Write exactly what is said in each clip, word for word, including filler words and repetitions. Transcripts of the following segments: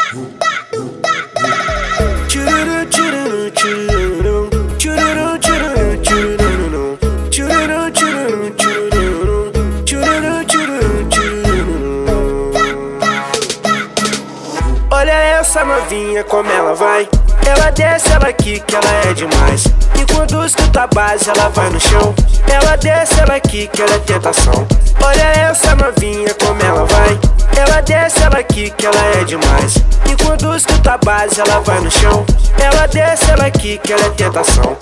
Olha essa novinha como ela vai. Ela desce, ela quica, ela é demais. E quando escuta a base, ela vai no chão. Ela desce, ela quica, ela é tentação. Olha essa novinha como ela vai. Ela desce, ela quica, ela é demais. E quando escuta a base, ela vai no chão. Ela desce, ela quica, ela é tentação.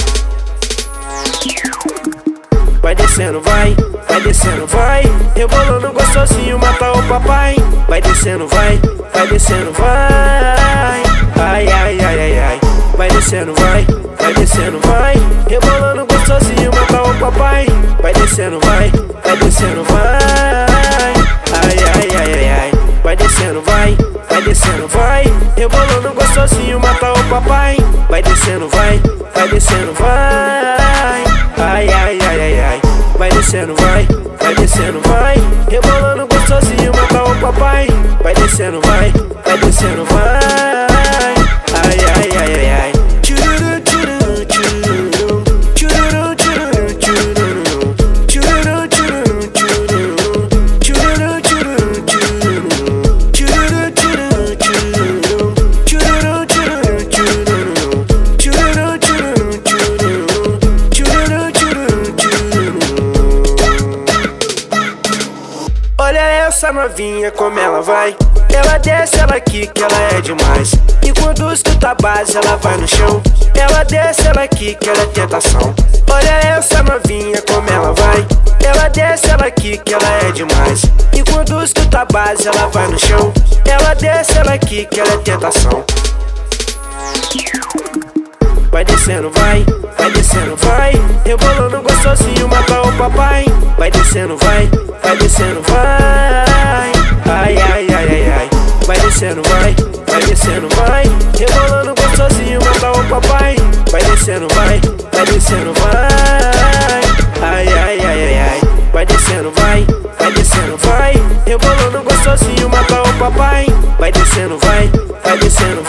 Vai descendo, vai, vai descendo, vai. Rebolando gostosinho, mata o papai. Vai descendo, vai, vai descendo, vai. Ai, ai, ai, ai, ai. Vai descendo, vai, vai descendo, vai. Rebolando gostosinho, mata o papai. Vai descendo, vai, vai descendo, vai. Ai, ai, ai, ai, ai. Vai descendo, vai, vai descendo, vai. Rebolando gostosinho, mata o papai. Vai descendo, vai, vai descendo, vai. Ai, ai, ai, ai, ai. Vai descendo, vai, vai descendo, vai. Rebolando gostosinho, mata o papai. Vai descendo, vai, vai descendo, vai. Ai, ai, ai, ai, ai. Tchururu, tchururu, tchururu. Tchururu, tchururu, tchururu. Tchururu, tchururu, tchururu. Tchururu, tchururu, tchururu. Tchururu, tchururu, tchururu. Tchururu, tchururu, tchururu. Tchururu, tchururu, tchururu. Tchururu, tchururu, tchururu. Olha essa novinha como ela vai. Ela desce, ela quica, ela é demais. E quando escuta a base, ela vai no chão. Ela desce, ela quica, ela é tentação. Olha essa novinha como ela vai. Ela desce, ela quica, ela é demais. E quando escuta a base, ela vai no chão. Ela desce, ela quica, ela é tentação. Vai descendo, vai, vai descendo, vai. Rebolando gostosinho, mata o papai. Vai descendo, vai, vai descendo, vai. Ai, ai, ai, ai, ai. Vai descendo, vai, vai descendo, vai. Rebolando gostosinho, mata o papai. Vai descendo, vai, vai descendo, vai. Ai, ai, ai, ai, ai. Vai descendo, vai, vai descendo, vai. Rebolando gostosinho, mata o papai. Vai descendo, vai, vai descendo, vai.